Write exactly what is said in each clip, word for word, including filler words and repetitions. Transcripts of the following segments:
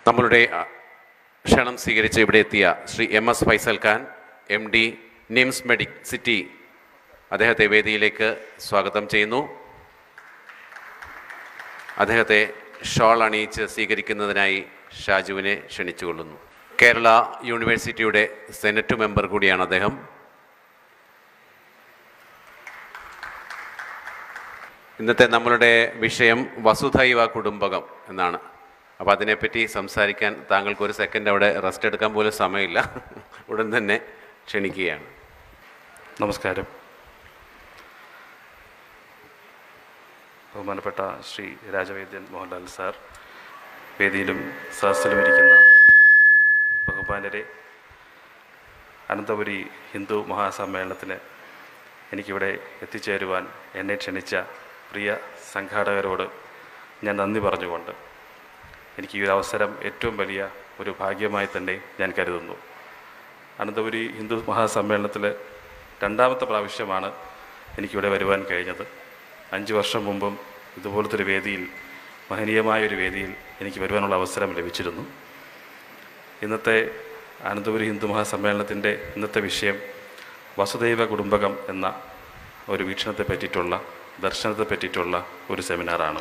നമ്മളുടെ ക്ഷണം സ്വീകരിച്ച് ഇവിടെ എത്തിയ Shri M S Faisal Khan, M D, NIMS medic city, അദ്ദേഹത്തെ വേദിയിലേക്ക് സ്വാഗതം ചെയ്യുന്നു. അദ്ദേഹത്തെ ഷോൾ അണിയിച്ച് സ്വീകരിക്കുന്നതിനായി ഷാജുവിനെ ക്ഷണിച്ചുകൊള്ളുന്നു. കേരള യൂണിവേഴ്സിറ്റിയുടെ സെനറ്റ് മെമ്പർ കൂടിയാണ് അദ്ദേഹം. ഇന്നത്തെ നമ്മളുടെ വിഷയം വസുധൈവ കുടുംബകം എന്നാണ്. അപ്പോൾ അതിനെപ്പറ്റി സംസാരിക്കാൻ താങ്കൾക്ക് ഒരു സെക്കൻഡ് അവിടെ റെസ്റ്റ് എടുക്കാൻ പോലും സമയമില്ല. ഉടൻ തന്നെ ക്ഷണിക്കുകയാണ്. നമസ്കാരം. ബഹുമാനപ്പെട്ട ശ്രീ രാജവൈദ്യൻ മോഹൻലാൽ സാർ, വേദിയിലും സദസ്സിലും ഇരിക്കുന്ന ബഹുമാനരെ, അനന്തപുരി ഹിന്ദു മഹാസമ്മേളനത്തിന് എനിക്കിവിടെ എത്തിച്ചേരുവാൻ എന്നെ ക്ഷണിച്ച പ്രിയ സംഘാടകരോട് ഞാൻ നന്ദി പറഞ്ഞുകൊണ്ട് എനിക്ക് ഈ ഒരു അവസരം ഏറ്റവും വലിയ ഒരു ഭാഗ്യമായി തന്നെ ഞാൻ കരുതുന്നു. അനന്തപുരി ഹിന്ദു മഹാസമ്മേളനത്തിൽ രണ്ടാമത്തെ പ്രാവശ്യമാണ് എനിക്കിവിടെ വരുവാൻ കഴിഞ്ഞത്. അഞ്ച് വർഷം മുമ്പും ഇതുപോലത്തെ ഒരു വേദിയിൽ, മഹനീയമായൊരു വേദിയിൽ എനിക്ക് വരുവാനുള്ള അവസരം ലഭിച്ചിരുന്നു. ഇന്നത്തെ അനന്തപുരി ഹിന്ദു മഹാസമ്മേളനത്തിൻ്റെ ഇന്നത്തെ വിഷയം വസുധൈവ കുടുംബകം എന്ന ഒരു വീക്ഷണത്തെ പറ്റിയിട്ടുള്ള, ദർശനത്തെ പറ്റിയിട്ടുള്ള ഒരു സെമിനാറാണ്.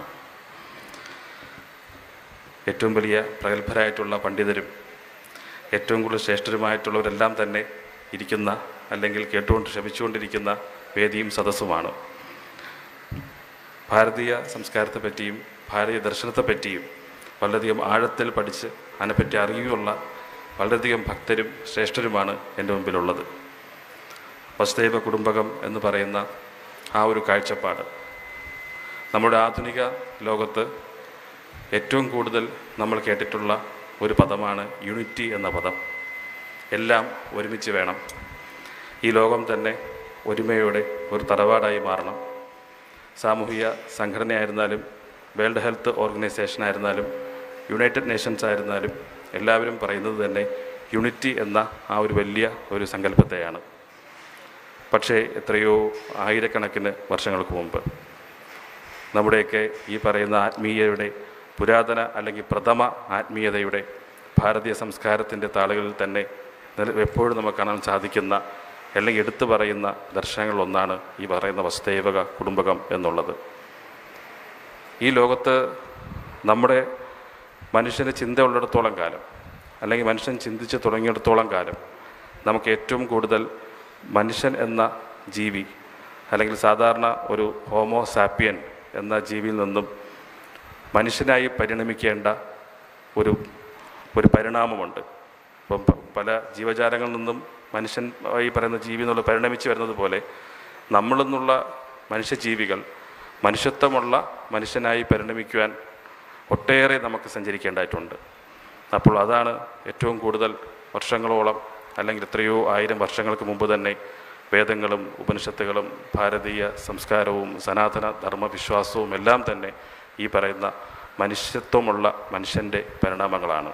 ഏറ്റവും വലിയ പ്രഗത്ഭരായിട്ടുള്ള പണ്ഡിതരും ഏറ്റവും കൂടുതൽ ശ്രേഷ്ഠരുമായിട്ടുള്ളവരെല്ലാം തന്നെ ഇരിക്കുന്ന, അല്ലെങ്കിൽ കേട്ടുകൊണ്ട് ശ്രമിച്ചുകൊണ്ടിരിക്കുന്ന വേദിയും സദസ്സുമാണ്. ഭാരതീയ സംസ്കാരത്തെപ്പറ്റിയും ഭാരതീയ ദർശനത്തെപ്പറ്റിയും വളരെയധികം ആഴത്തിൽ പഠിച്ച് അതിനെപ്പറ്റി അറിയുള്ള വളരെയധികം ഭക്തരും ശ്രേഷ്ഠരുമാണ് എൻ്റെ മുമ്പിലുള്ളത്. വസുധൈവ കുടുംബകം എന്ന് പറയുന്ന ആ ഒരു കാഴ്ചപ്പാട് നമ്മുടെ ആധുനിക ലോകത്ത് ഏറ്റവും കൂടുതൽ നമ്മൾ കേട്ടിട്ടുള്ള ഒരു പദമാണ് യൂണിറ്റി എന്ന പദം. എല്ലാം ഒരുമിച്ച് വേണം. ഈ ലോകം തന്നെ ഒരുമയോടെ ഒരു തറവാടായി മാറണം. സാമൂഹിക സംഘടനയായിരുന്നാലും, വേൾഡ് ഹെൽത്ത് ഓർഗനൈസേഷൻ ആയിരുന്നാലും, യുണൈറ്റഡ് നേഷൻസ് ആയിരുന്നാലും എല്ലാവരും പറയുന്നത് തന്നെ യൂണിറ്റി എന്ന ആ ഒരു വലിയ ഒരു സങ്കല്പത്തെയാണ്. പക്ഷേ എത്രയോ ആയിരക്കണക്കിന് വർഷങ്ങൾക്ക് മുമ്പ് നമ്മുടെയൊക്കെ ഈ പറയുന്ന ആത്മീയയുടെ പുരാതന അല്ലെങ്കിൽ പ്രഥമ ആത്മീയതയുടെ ഭാരതീയ സംസ്കാരത്തിൻ്റെ താളുകളിൽ തന്നെ എപ്പോഴും നമുക്ക് കാണാൻ സാധിക്കുന്ന, അല്ലെങ്കിൽ എടുത്തു പറയുന്ന ദർശനങ്ങളൊന്നാണ് ഈ പറയുന്ന വസുധൈവ കുടുംബകം എന്നുള്ളത്. ഈ ലോകത്ത് നമ്മുടെ മനുഷ്യന് ചിന്ത ഉള്ളിടത്തോളം കാലം, അല്ലെങ്കിൽ മനുഷ്യൻ ചിന്തിച്ച് തുടങ്ങിയിടത്തോളം കാലം നമുക്ക് ഏറ്റവും കൂടുതൽ മനുഷ്യൻ എന്ന ജീവി, അല്ലെങ്കിൽ സാധാരണ ഒരു ഹോമോ സാപ്പിയൻ എന്ന ജീവിയിൽ നിന്നും മനുഷ്യനായി പരിണമിക്കേണ്ട ഒരു ഒരു പരിണാമമുണ്ട്. ഇപ്പം പല ജീവജാലങ്ങളിൽ നിന്നും മനുഷ്യൻ ഈ പറയുന്ന ജീവി എന്നുള്ള പരിണമിച്ച് വരുന്നത് പോലെ നമ്മളിൽ നിന്നുള്ള മനുഷ്യജീവികൾ മനുഷ്യത്വമുള്ള മനുഷ്യനായി പരിണമിക്കുവാൻ ഒട്ടേറെ നമുക്ക് സഞ്ചരിക്കേണ്ടതായിട്ടുണ്ട്. അപ്പോൾ അതാണ് ഏറ്റവും കൂടുതൽ വർഷങ്ങളോളം, അല്ലെങ്കിൽ എത്രയോ ആയിരം വർഷങ്ങൾക്ക് മുമ്പ് തന്നെ വേദങ്ങളും ഉപനിഷത്തുകളും ഭാരതീയ സംസ്കാരവും സനാതന ധർമ്മവിശ്വാസവും എല്ലാം തന്നെ ഈ പറയുന്ന മനുഷ്യത്വമുള്ള മനുഷ്യൻ്റെ പരിണാമങ്ങളാണ്.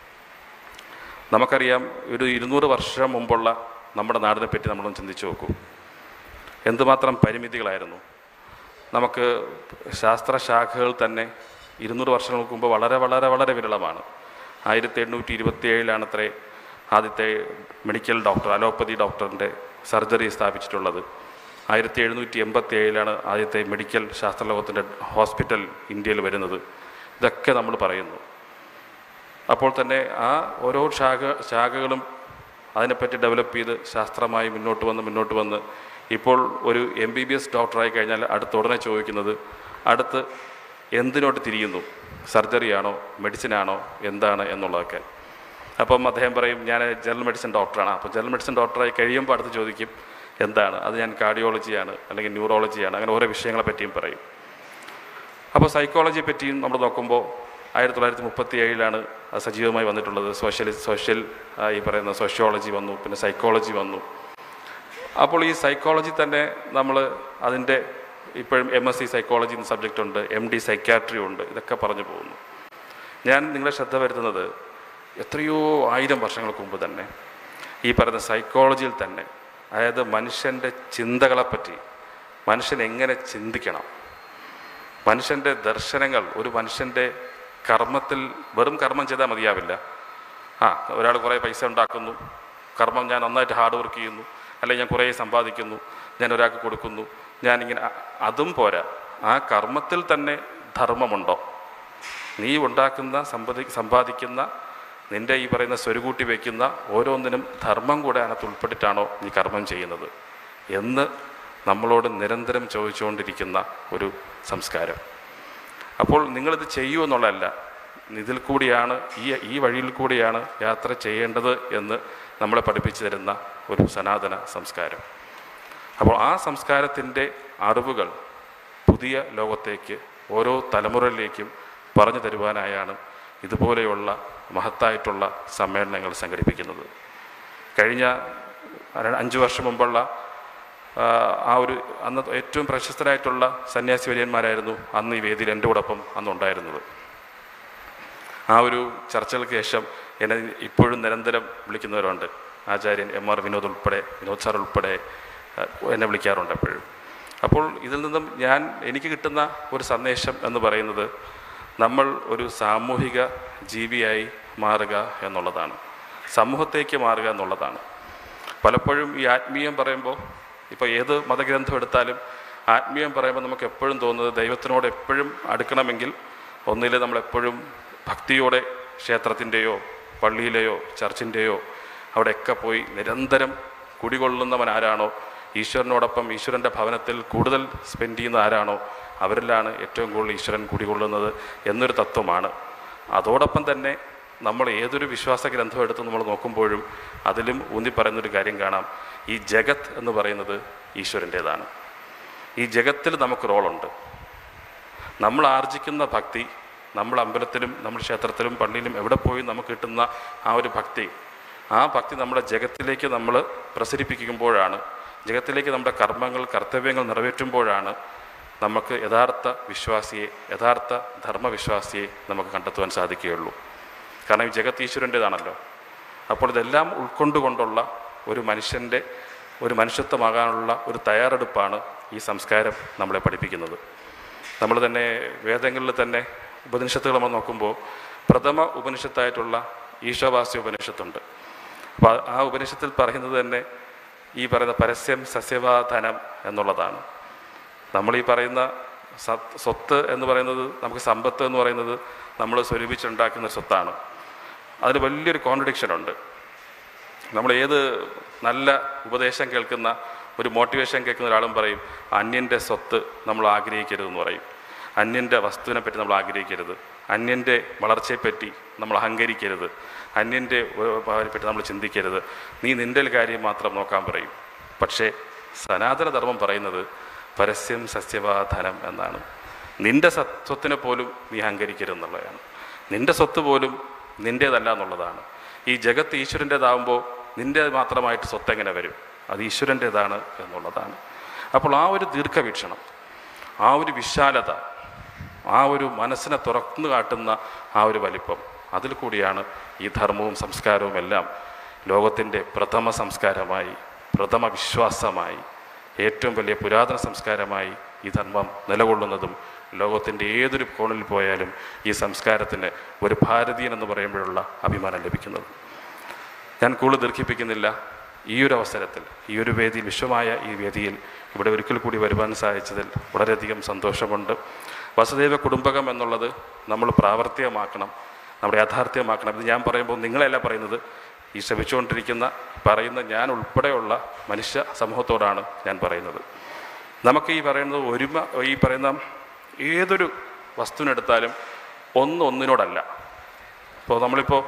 നമുക്കറിയാം, ഒരു ഇരുന്നൂറ് വർഷം മുമ്പുള്ള നമ്മുടെ നാടിനെ പറ്റി നമ്മളൊന്ന് ചിന്തിച്ച് നോക്കൂ. എന്തുമാത്രം പരിമിതികളായിരുന്നു. നമുക്ക് ശാസ്ത്രശാഖകൾ തന്നെ ഇരുന്നൂറ് വർഷങ്ങൾക്ക് മുമ്പ് വളരെ വളരെ വളരെ വിരളമാണ്. ആയിരത്തി എണ്ണൂറ്റി ഇരുപത്തി ഏഴിലാണത്രേ ആദ്യത്തെ മെഡിക്കൽ ഡോക്ടർ, അലോപ്പതി ഡോക്ടറിൻ്റെ സർജറി സ്ഥാപിച്ചിട്ടുള്ളത്. ആയിരത്തി എഴുന്നൂറ്റി എൺപത്തി ഏഴിലാണ് ആദ്യത്തെ മെഡിക്കൽ ശാസ്ത്രലോകത്തിൻ്റെ ഹോസ്പിറ്റൽ ഇന്ത്യയിൽ വരുന്നത്. ഇതൊക്കെ നമ്മൾ പറയുന്നു. അപ്പോൾ തന്നെ ആ ഓരോ ശാഖ ശാഖകളും അതിനെപ്പറ്റി ഡെവലപ്പ് ചെയ്ത് ശാസ്ത്രമായി മുന്നോട്ട് വന്ന് മുന്നോട്ട് വന്ന് ഇപ്പോൾ ഒരു എം ബി ബി എസ് ഡോക്ടറായി കഴിഞ്ഞാൽ അടുത്ത ഉടനെ ചോദിക്കുന്നത് അടുത്ത് എന്തിനോട്ട് തിരിയുന്നു, സർജറിയാണോ മെഡിസിനാണോ എന്താണ് എന്നുള്ളതൊക്കെ. അപ്പം അദ്ദേഹം പറയും ഞാൻ ജനറൽ മെഡിസിൻ ഡോക്ടറാണ്. അപ്പോൾ ജനറൽ മെഡിസിൻ ഡോക്ടറായി കഴിയുമ്പോൾ അടുത്ത് ചോദിക്കും എന്താണ്, അത് ഞാൻ കാർഡിയോളജിയാണ് അല്ലെങ്കിൽ ന്യൂറോളജിയാണ്, അങ്ങനെ ഓരോ വിഷയങ്ങളെ പറ്റിയും പറയും. അപ്പോൾ സൈക്കോളജിയെ പറ്റിയും നമ്മൾ നോക്കുമ്പോൾ ആയിരത്തി തൊള്ളായിരത്തി മുപ്പത്തി ഏഴിലാണ് അത് സജീവമായി വന്നിട്ടുള്ളത്. സോഷ്യലി സോഷ്യൽ ഈ പറയുന്ന സോഷ്യോളജി വന്നു, പിന്നെ സൈക്കോളജി വന്നു. അപ്പോൾ ഈ സൈക്കോളജി തന്നെ നമ്മൾ അതിൻ്റെ ഇപ്പോഴും എം എസ് സി സൈക്കോളജി എന്ന സബ്ജക്റ്റ് ഉണ്ട്, എം ഡി സൈക്യാട്രി ഉണ്ട്. ഇതൊക്കെ പറഞ്ഞു പോകുന്നു. ഞാൻ നിങ്ങളെ ശ്രദ്ധ വരുത്തുന്നത് എത്രയോ ആയിരം വർഷങ്ങൾക്ക് മുമ്പ് തന്നെ ഈ പറയുന്ന സൈക്കോളജിയിൽ തന്നെ, അതായത് മനുഷ്യൻ്റെ ചിന്തകളെപ്പറ്റി, മനുഷ്യൻ എങ്ങനെ ചിന്തിക്കണം, മനുഷ്യൻ്റെ ദർശനങ്ങൾ, ഒരു മനുഷ്യൻ്റെ കർമ്മത്തിൽ വെറും കർമ്മം ചെയ്താൽ മതിയാവില്ല. ആ ഒരാൾ കുറേ പൈസ ഉണ്ടാക്കുന്നു, കർമ്മം ഞാൻ നന്നായിട്ട് ഹാർഡ് വർക്ക് ചെയ്യുന്നു, അല്ലെങ്കിൽ ഞാൻ കുറേ സമ്പാദിക്കുന്നു, ഞാൻ ഒരാൾക്ക് കൊടുക്കുന്നു, ഞാനിങ്ങനെ, അതും പോരാ. ആ കർമ്മത്തിൽ തന്നെ ധർമ്മമുണ്ടോ? നീ ഉണ്ടാക്കുന്ന സമ്പാദി സമ്പാദിക്കുന്ന നിൻ്റെ ഈ പറയുന്ന സ്വരുകൂട്ടി വയ്ക്കുന്ന ഓരോന്നിനും ധർമ്മം കൂടെ അതിനകത്ത് ഉൾപ്പെട്ടിട്ടാണോ നീ കർമ്മം ചെയ്യുന്നത് എന്ന് നമ്മളോട് നിരന്തരം ചോദിച്ചുകൊണ്ടിരിക്കുന്ന ഒരു സംസ്കാരം. അപ്പോൾ നിങ്ങളിത് ചെയ്യുമെന്നുള്ളതല്ല, ഇതിൽ കൂടിയാണ്, ഈ ഈ വഴിയിൽ കൂടിയാണ് യാത്ര ചെയ്യേണ്ടത് എന്ന് നമ്മളെ പഠിപ്പിച്ചു തരുന്ന ഒരു സനാതന സംസ്കാരം. അപ്പോൾ ആ സംസ്കാരത്തിൻ്റെ അറിവുകൾ പുതിയ ലോകത്തേക്ക് ഓരോ തലമുറയിലേക്കും പറഞ്ഞു തരുവാനായാണ് ഇതുപോലെയുള്ള മഹത്തായിട്ടുള്ള സമ്മേളനങ്ങൾ സംഘടിപ്പിക്കുന്നത്. കഴിഞ്ഞ അഞ്ച് വർഷം മുമ്പുള്ള ആ ഒരു അന്ന് ഏറ്റവും പ്രശസ്തരായിട്ടുള്ള സന്യാസി വര്യന്മാരായിരുന്നു അന്ന് ഈ വേദിയിൽ എൻ്റെ കൂടൊപ്പം അന്നുണ്ടായിരുന്നത്. ആ ഒരു ചർച്ചകൾക്ക് ശേഷം എന്നെ ഇപ്പോഴും നിരന്തരം വിളിക്കുന്നവരുണ്ട്. ആചാര്യൻ എം ആർ വിനോദ് ഉൾപ്പെടെ, വിനോദ് സാർ ഉൾപ്പെടെ എന്നെ വിളിക്കാറുണ്ട് എപ്പോഴും. അപ്പോൾ ഇതിൽ നിന്നും ഞാൻ എനിക്ക് കിട്ടുന്ന ഒരു സന്ദേശം എന്ന് പറയുന്നത് നമ്മൾ ഒരു സാമൂഹിക ജീവിയായി മാറുക എന്നുള്ളതാണ്, സമൂഹത്തേക്ക് മാറുക എന്നുള്ളതാണ്. പലപ്പോഴും ഈ ആത്മീയം പറയുമ്പോൾ, ഇപ്പോൾ ഏത് മതഗ്രന്ഥം എടുത്താലും ആത്മീയം പറയുമ്പോൾ നമുക്ക് എപ്പോഴും തോന്നുന്നത് ദൈവത്തിനോട് എപ്പോഴും അടുക്കണമെങ്കിൽ ഒന്നിൽ നമ്മളെപ്പോഴും ഭക്തിയോടെ ക്ഷേത്രത്തിൻ്റെയോ പള്ളിയിലെയോ ചർച്ചിൻ്റെയോ അവിടെയൊക്കെ പോയി നിരന്തരം കുടികൊള്ളുന്നവൻ ആരാണോ, ഈശ്വരനോടൊപ്പം ഈശ്വരൻ്റെ ഭവനത്തിൽ കൂടുതൽ സ്പെൻഡ് ചെയ്യുന്ന ആരാണോ അവരിലാണ് ഏറ്റവും കൂടുതൽ ഈശ്വരൻ കുടികൊള്ളുന്നത് എന്നൊരു തത്വമാണ്. അതോടൊപ്പം തന്നെ നമ്മൾ ഏതൊരു വിശ്വാസ ഗ്രന്ഥം എടുത്ത് നമ്മൾ നോക്കുമ്പോഴും അതിലും ഊന്നി പറയുന്നൊരു കാര്യം കാണാം. ഈ ജഗത്ത് എന്ന് പറയുന്നത് ഈശ്വരൻ്റേതാണ്. ഈ ജഗത്തിൽ നമുക്ക് റോളുണ്ട്. നമ്മൾ ആർജിക്കുന്ന ഭക്തി, നമ്മൾ അമ്പലത്തിലും നമ്മൾ ക്ഷേത്രത്തിലും പള്ളിയിലും എവിടെ പോയി നമുക്ക് കിട്ടുന്ന ആ ഒരു ഭക്തി, ആ ഭക്തി നമ്മുടെ ജഗത്തിലേക്ക് നമ്മൾ പ്രസരിപ്പിക്കുമ്പോഴാണ്, ജഗത്തിലേക്ക് നമ്മുടെ കർമ്മങ്ങൾ കർത്തവ്യങ്ങൾ നിറവേറ്റുമ്പോഴാണ് നമുക്ക് യഥാർത്ഥ വിശ്വാസിയെ, യഥാർത്ഥ ധർമ്മവിശ്വാസിയെ നമുക്ക് കണ്ടെത്തുവാൻ സാധിക്കുകയുള്ളൂ. കാരണം ഈ ജഗത്ത് ഈശ്വരൻ്റേതാണല്ലോ. അപ്പോൾ ഇതെല്ലാം ഉൾക്കൊണ്ടുകൊണ്ടുള്ള ഒരു മനുഷ്യൻ്റെ ഒരു മനുഷ്യത്വമാകാനുള്ള ഒരു തയ്യാറെടുപ്പാണ് ഈ സംസ്കാരം നമ്മളെ പഠിപ്പിക്കുന്നത്. നമ്മൾ തന്നെ വേദങ്ങളിൽ തന്നെ ഉപനിഷത്തുകൾ നമ്മൾ നോക്കുമ്പോൾ പ്രഥമ ഉപനിഷത്തായിട്ടുള്ള ഈശാവാസ്യ ഉപനിഷത്തുണ്ട്. അപ്പോൾ ആ ഉപനിഷത്തിൽ പറയുന്നത് തന്നെ ഈ പറയുന്ന പരസ്യം സസ്യവാധനം എന്നുള്ളതാണ്. നമ്മൾ ഈ പറയുന്ന സ്വത്ത് എന്ന് പറയുന്നത്, നമുക്ക് സമ്പത്ത് എന്ന് പറയുന്നത് നമ്മൾ സ്വരൂപിച്ചുണ്ടാക്കുന്ന സ്വത്താണ്. അതിന് വലിയൊരു കോൺട്രഡിക്ഷനുണ്ട്. നമ്മൾ ഏത് നല്ല ഉപദേശം കേൾക്കുന്ന, ഒരു മോട്ടിവേഷൻ കേൾക്കുന്ന ഒരാളും പറയും അന്യൻ്റെ സ്വത്ത് നമ്മൾ ആഗ്രഹിക്കരുതെന്ന് പറയും, അന്യൻ്റെ വസ്തുവിനെ പറ്റി നമ്മൾ ആഗ്രഹിക്കരുത്, അന്യൻ്റെ വളർച്ചയെപ്പറ്റി നമ്മൾ അഹങ്കരിക്കരുത്, അന്യൻ്റെ പറ്റി നമ്മൾ ചിന്തിക്കരുത്, നീ നിൻ്റെ കാര്യം മാത്രം നോക്കാൻ പറയും. പക്ഷേ സനാതനധർമ്മം പറയുന്നത് പരസ്യം സസ്യവാധനം എന്നാണ്. നിൻ്റെ സ്വത്തിനെ പോലും നീ അഹങ്കരിക്കരുതെന്നുള്ളതാണ്. നിൻ്റെ സ്വത്ത് പോലും നിൻ്റേതല്ല എന്നുള്ളതാണ്. ഈ ജഗത്ത് ഈശ്വരൻ്റേതാവുമ്പോൾ നിൻ്റെ മാത്രമായിട്ട് സ്വത്ത് എങ്ങനെ വരും? അത് ഈശ്വരൻ്റേതാണ് എന്നുള്ളതാണ്. അപ്പോൾ ആ ഒരു ദീർഘവീക്ഷണം, ആ ഒരു വിശാലത, ആ ഒരു മനസ്സിനെ തുറന്നു കാട്ടുന്ന ആ ഒരു വലിപ്പം, അതിൽ കൂടിയാണ് ഈ ധർമ്മവും സംസ്കാരവും എല്ലാം ലോകത്തിൻ്റെ പ്രഥമ സംസ്കാരമായി, പ്രഥമ വിശ്വാസമായി, ഏറ്റവും വലിയ പുരാതന സംസ്കാരമായി ഈ ധർമ്മം നിലകൊള്ളുന്നതും ലോകത്തിൻ്റെ ഏതൊരു കോണിൽ പോയാലും ഈ സംസ്കാരത്തിന് ഒരു ഭാരതീയൻ എന്ന് പറയുമ്പോഴുള്ള അഭിമാനം ലഭിക്കുന്നത്. ഞാൻ കൂടുതൽ ദീർഘിപ്പിക്കുന്നില്ല. ഈ ഒരു അവസരത്തിൽ, ഈ ഒരു വേദിയിൽ, വിശ്വമായ ഈ വേദിയിൽ ഇവിടെ ഒരിക്കൽ കൂടി വരുവാൻ സാധിച്ചതിൽ വളരെയധികം സന്തോഷമുണ്ട്. വസുദൈവ കുടുംബകം എന്നുള്ളത് നമ്മൾ പ്രാവർത്തികമാക്കണം, നമ്മുടെ യാഥാർത്ഥ്യമാക്കണം. ഇത് ഞാൻ പറയുമ്പോൾ നിങ്ങളല്ല പറയുന്നത്, ഈ ശ്രമിച്ചുകൊണ്ടിരിക്കുന്ന പറയുന്ന ഞാൻ ഉൾപ്പെടെയുള്ള മനുഷ്യ സമൂഹത്തോടാണ് ഞാൻ പറയുന്നത്. നമുക്ക് ഈ പറയുന്നത് ഒരുമ, ഈ പറയുന്ന ഏതൊരു വസ്തുവിനെടുത്താലും ഒന്ന് ഒന്നിനോടല്ല. ഇപ്പോൾ നമ്മളിപ്പോൾ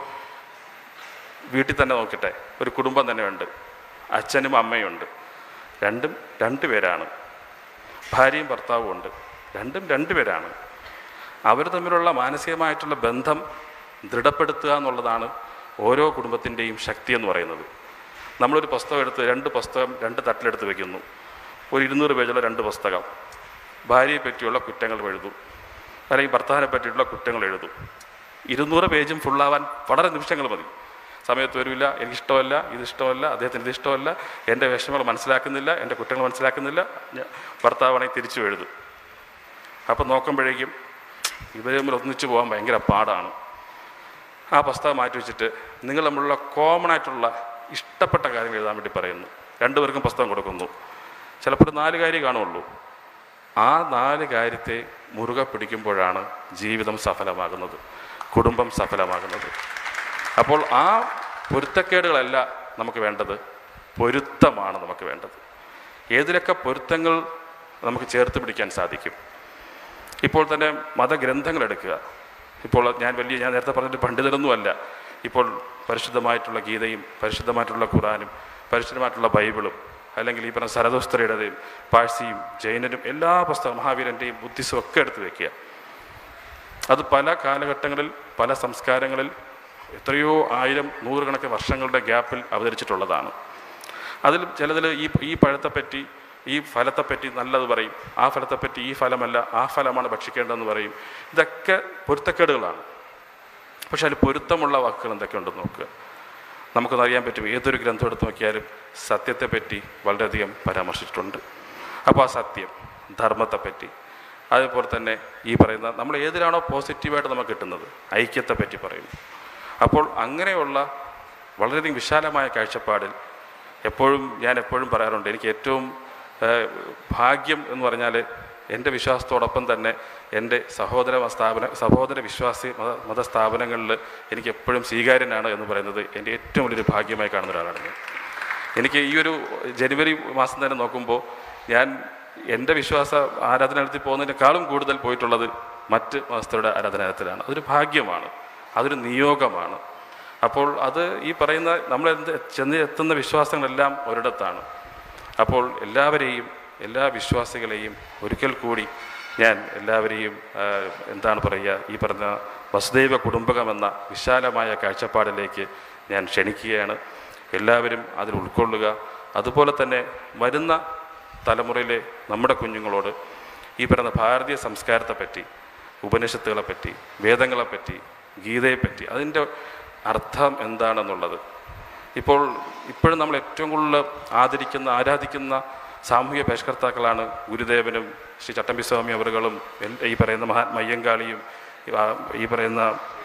വീട്ടിൽ തന്നെ നോക്കട്ടെ, ഒരു കുടുംബം തന്നെ ഉണ്ട്, അച്ഛനും അമ്മയുണ്ട്, രണ്ടും രണ്ട് പേരാണ്. ഭാര്യയും ഭർത്താവും ഉണ്ട്, രണ്ടും രണ്ട് പേരാണ്. അവർ തമ്മിലുള്ള മാനസികമായിട്ടുള്ള ബന്ധം ദൃഢപ്പെടുത്തുക എന്നുള്ളതാണ് ഓരോ കുടുംബത്തിൻ്റെയും ശക്തി എന്ന് പറയുന്നത്. നമ്മളൊരു പുസ്തകം എടുത്ത്, രണ്ട് പുസ്തകം രണ്ട് തട്ടിലെടുത്ത് വയ്ക്കുന്നു, ഒരു ഇരുന്നൂറ് പേജുള്ള രണ്ട് പുസ്തകം, ഭാര്യയെ പറ്റിയുള്ള കുറ്റങ്ങൾ എഴുതും, അല്ലെങ്കിൽ ഭർത്താവിനെ പറ്റിയിട്ടുള്ള കുറ്റങ്ങൾ എഴുതും. ഇരുന്നൂറ് പേജും ഫുള്ളാവാൻ വളരെ നിമിഷങ്ങൾ മതി. സമയത്ത് വരില്ല, എനിക്കിഷ്ടമല്ല, ഇതിഷ്ടമല്ല, അദ്ദേഹത്തിന് ഇതിഷ്ടമല്ല, എൻ്റെ വിഷമങ്ങൾ മനസ്സിലാക്കുന്നില്ല, എൻ്റെ കുറ്റങ്ങൾ മനസ്സിലാക്കുന്നില്ല, ഭർത്താവാണെങ്കിൽ തിരിച്ചു എഴുതും. അപ്പം നോക്കുമ്പോഴേക്കും ഇവർ തമ്മിൽ ഒന്നിച്ചു പോകാൻ ഭയങ്കര പാടാണ്. ആ പുസ്തകം മാറ്റി വെച്ചിട്ട് നിങ്ങൾ തമ്മിലുള്ള കോമൺ ആയിട്ടുള്ള ഇഷ്ടപ്പെട്ട കാര്യങ്ങൾ എഴുതാൻ വേണ്ടി പറയുന്നു. രണ്ടുപേർക്കും പുസ്തകം കൊടുക്കുന്നു. ചിലപ്പോൾ ഒരു നാല് കാര്യം കാണുള്ളൂ. ആ നാല് കാര്യത്തെ മുറുകെ പിടിക്കുമ്പോഴാണ് ജീവിതം സഫലമാകുന്നത്, കുടുംബം സഫലമാകുന്നത്. അപ്പോൾ ആ പൊരുത്തക്കേടുകളല്ല നമുക്ക് വേണ്ടത്, പൊരുത്തമാണ് നമുക്ക് വേണ്ടത്. ഏതിലൊക്കെ പൊരുത്തങ്ങൾ നമുക്ക് ചേർത്ത് പിടിക്കാൻ സാധിക്കും. ഇപ്പോൾ തന്നെ മതഗ്രന്ഥങ്ങൾ എടുക്കുക. ഇപ്പോൾ ഞാൻ വലിയ ഞാൻ നേരത്തെ പറഞ്ഞിട്ട് പണ്ഡിതരൊന്നുമല്ല. ഇപ്പോൾ പരിശുദ്ധമായിട്ടുള്ള ഗീതയും പരിശുദ്ധമായിട്ടുള്ള ഖുറാനും പരിശുദ്ധമായിട്ടുള്ള ബൈബിളും അല്ലെങ്കിൽ ഈ പറഞ്ഞ സരദോസ്തരയുടെയും പാഴ്സിയും ജൈനനും എല്ലാ പുസ്തകം മഹാവീരൻ്റെയും ബുദ്ധിസും ഒക്കെ എടുത്ത് വയ്ക്കുക. അത് പല കാലഘട്ടങ്ങളിൽ പല സംസ്കാരങ്ങളിൽ എത്രയോ ആയിരം നൂറുകണക്കിന് വർഷങ്ങളുടെ ഗ്യാപ്പിൽ അവതരിച്ചിട്ടുള്ളതാണ്. അതിൽ ചിലതിൽ ഈ ഈ പഴത്തെപ്പറ്റി ഈ ഫലത്തെപ്പറ്റി നല്ലത് പറയും, ആ ഫലത്തെപ്പറ്റി ഈ ഫലമല്ല ആ ഫലമാണ് ഭക്ഷിക്കേണ്ടതെന്ന് പറയും. ഇതൊക്കെ പൊരുത്തക്കേടുകളാണ്. പക്ഷെ അതിൽ പൊരുത്തമുള്ള വാക്കുകൾ എന്തൊക്കെയുണ്ടെന്ന് നോക്കുക. നമുക്കതറിയാൻ പറ്റും. ഏതൊരു ഗ്രന്ഥം എടുത്ത് നോക്കിയാലും സത്യത്തെപ്പറ്റി വളരെയധികം പരാമർശിച്ചിട്ടുണ്ട്. അപ്പോൾ ആ സത്യം, ധർമ്മത്തെപ്പറ്റി, അതേപോലെ തന്നെ ഈ പറയുന്ന നമ്മൾ ഏതിലാണോ പോസിറ്റീവായിട്ട് നമുക്ക് കിട്ടുന്നത് ഐക്യത്തെപ്പറ്റി പറയും. അപ്പോൾ അങ്ങനെയുള്ള വളരെയധികം വിശാലമായ കാഴ്ചപ്പാടിൽ എപ്പോഴും ഞാൻ എപ്പോഴും പറയാറുണ്ട്, എനിക്ക് ഏറ്റവും ഭാഗ്യം എന്ന് പറഞ്ഞാൽ എൻ്റെ വിശ്വാസത്തോടൊപ്പം തന്നെ എൻ്റെ സഹോദര സ്ഥാപന സഹോദര വിശ്വാസി മത മതസ്ഥാപനങ്ങളിൽ എനിക്ക് എപ്പോഴും സ്വീകാര്യനാണ് എന്ന് പറയുന്നത് എൻ്റെ ഏറ്റവും വലിയൊരു ഭാഗ്യമായി കാണുന്ന ഒരാളാണ് ഞാൻ. എനിക്ക് ഈ ഒരു ജനുവരി മാസം തന്നെ നോക്കുമ്പോൾ ഞാൻ എൻ്റെ വിശ്വാസ ആരാധനാലയത്തിൽ പോകുന്നതിനേക്കാളും കൂടുതൽ പോയിട്ടുള്ളത് മറ്റ് മതസ്ഥരുടെ ആരാധനാലയത്തിലാണ്. അതൊരു ഭാഗ്യമാണ്, അതൊരു നിയോഗമാണ്. അപ്പോൾ അത് ഈ പറയുന്ന നമ്മൾ ചെന്ന് എത്തുന്ന വിശ്വാസങ്ങളെല്ലാം ഒരിടത്താണ്. അപ്പോൾ എല്ലാവരെയും എല്ലാ വിശ്വാസികളെയും ഒരിക്കൽ കൂടി ഞാൻ എല്ലാവരെയും എന്താണ് പറയുക, ഈ പറഞ്ഞ വസുദൈവ കുടുംബകമെന്ന വിശാലമായ കാഴ്ചപ്പാടിലേക്ക് ഞാൻ ക്ഷണിക്കുകയാണ്. എല്ലാവരും അതിൽ ഉൾക്കൊള്ളുക. അതുപോലെ തന്നെ വരുന്ന തലമുറയിലെ നമ്മുടെ കുഞ്ഞുങ്ങളോട് ഈ പറയുന്ന ഭാരതീയ സംസ്കാരത്തെപ്പറ്റി, ഉപനിഷത്തുകളെപ്പറ്റി, വേദങ്ങളെപ്പറ്റി, ഗീതയെപ്പറ്റി, അതിൻ്റെ അർത്ഥം എന്താണെന്നുള്ളത് ഇപ്പോൾ ഇപ്പോഴും നമ്മൾ ഏറ്റവും കൂടുതൽ ആദരിക്കുന്ന ആരാധിക്കുന്ന സാമൂഹിക പരിഷ്കർത്താക്കളാണ് ഗുരുദേവനും ശ്രീ ചട്ടമ്പി സ്വാമി അവറുകളും ഈ പറയുന്ന മഹാത്മാ അയ്യങ്കാളിയും ഈ പറയുന്ന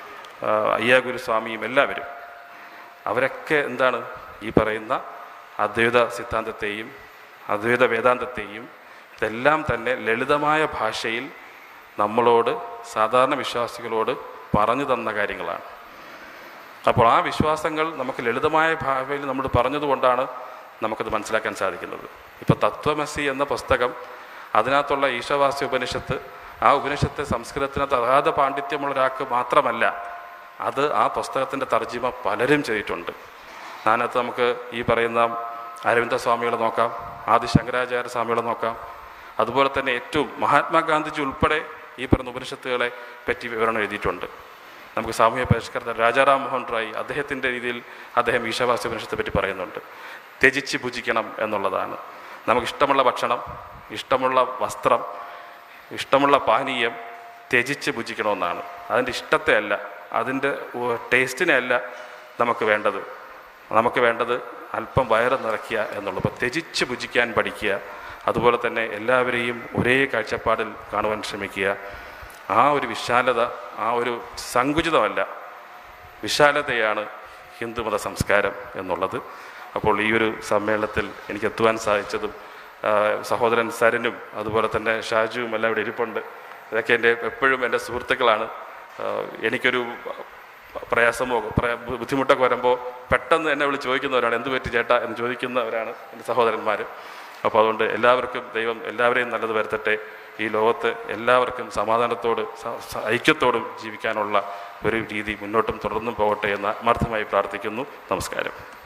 അയ്യാ ഗുരുസ്വാമിയും എല്ലാവരും. അവരൊക്കെ എന്താണ് ഈ പറയുന്ന അദ്വൈത സിദ്ധാന്തത്തെയും അദ്വൈത വേദാന്തത്തെയും ഇതെല്ലാം തന്നെ ലളിതമായ ഭാഷയിൽ നമ്മളോട് സാധാരണ വിശ്വാസികളോട് പറഞ്ഞു തന്ന കാര്യങ്ങളാണ്. അപ്പോൾ ആ വിശ്വാസങ്ങൾ നമുക്ക് ലളിതമായ ഭാഷയിൽ നമ്മൾ പറഞ്ഞതുകൊണ്ടാണ് നമുക്കത് മനസ്സിലാക്കാൻ സാധിക്കുന്നത്. ഇപ്പോൾ തത്വമസി എന്ന പുസ്തകം, അതിനകത്തുള്ള ഈശാവാസ്യ ഉപനിഷത്ത്, ആ ഉപനിഷത്തെ സംസ്കൃതത്തിന് അഗാധ പാണ്ഡിത്യമുള്ള ഒരാൾക്ക് മാത്രമല്ല, അത് ആ പുസ്തകത്തിൻ്റെ തർജിമ പലരും ചെയ്തിട്ടുണ്ട്. അതിനകത്ത് നമുക്ക് ഈ പറയുന്ന അരവിന്ദ സ്വാമികളെ നോക്കാം, ആദി ശങ്കരാചാര്യ സ്വാമികളെ നോക്കാം. അതുപോലെ തന്നെ ഏറ്റവും മഹാത്മാഗാന്ധിജി ഉൾപ്പെടെ ഈ പറയുന്ന ഉപനിഷത്തുകളെ പറ്റി വിവരണം എഴുതിയിട്ടുണ്ട്. നമുക്ക് സാമൂഹ്യ പരിഷ്കർത്ത രാജാറാം മോഹൻ റായ് അദ്ദേഹത്തിൻ്റെ രീതിയിൽ അദ്ദേഹം ഈശാവാസ്യ ഉപനിഷത്തെ പറ്റി പറയുന്നുണ്ട്. ത്യജിച്ച് ഭുജിക്കണം എന്നുള്ളതാണ്. നമുക്കിഷ്ടമുള്ള ഭക്ഷണം, ഇഷ്ടമുള്ള വസ്ത്രം, ഇഷ്ടമുള്ള പാനീയം ത്യജിച്ച് ഭുജിക്കണമെന്നാണ്. അതിൻ്റെ ഇഷ്ടത്തെ അല്ല, അതിൻ്റെ ടേസ്റ്റിനെ അല്ല നമുക്ക് വേണ്ടത്. നമുക്ക് വേണ്ടത് അല്പം വയറ് നിറയ്ക്കുക എന്നുള്ളത്. അപ്പോൾ ത്യജിച്ച് ഭുജിക്കാൻ പഠിക്കുക. അതുപോലെ തന്നെ എല്ലാവരെയും ഒരേ കാഴ്ചപ്പാടിൽ കാണുവാൻ ശ്രമിക്കുക. ആ ഒരു വിശാലത, ആ ഒരു സങ്കുചിതമല്ല, വിശാലതയാണ് ഹിന്ദുമത സംസ്കാരം എന്നുള്ളത്. അപ്പോൾ ഈ ഒരു സമ്മേളനത്തിൽ എനിക്ക് എത്തുവാൻ സാധിച്ചതും സഹോദരൻ സരനും അതുപോലെ തന്നെ ഷാജുവും എല്ലാം ഇവിടെ ഇരിപ്പുണ്ട്. ഇതൊക്കെ എൻ്റെ എപ്പോഴും എൻ്റെ സുഹൃത്തുക്കളാണ്. എനിക്കൊരു പ്രയാസമോ ബുദ്ധിമുട്ടൊക്കെ വരുമ്പോൾ പെട്ടെന്ന് എന്നെ വിളിച്ച് ചോദിക്കുന്നവരാണ്, എന്ത് പറ്റി ചേട്ടാ എന്ന് ചോദിക്കുന്നവരാണ് എൻ്റെ സഹോദരന്മാർ. അപ്പോൾ അതുകൊണ്ട് എല്ലാവർക്കും ദൈവം എല്ലാവരെയും നല്ലത് വരുത്തട്ടെ. ഈ ലോകത്ത് എല്ലാവർക്കും സമാധാനത്തോട് ഐക്യത്തോടും ജീവിക്കാനുള്ള ഒരു രീതി മുന്നോട്ടും തുടർന്നും പോകട്ടെ എന്ന് ആത്മാർത്ഥമായി പ്രാർത്ഥിക്കുന്നു. നമസ്കാരം.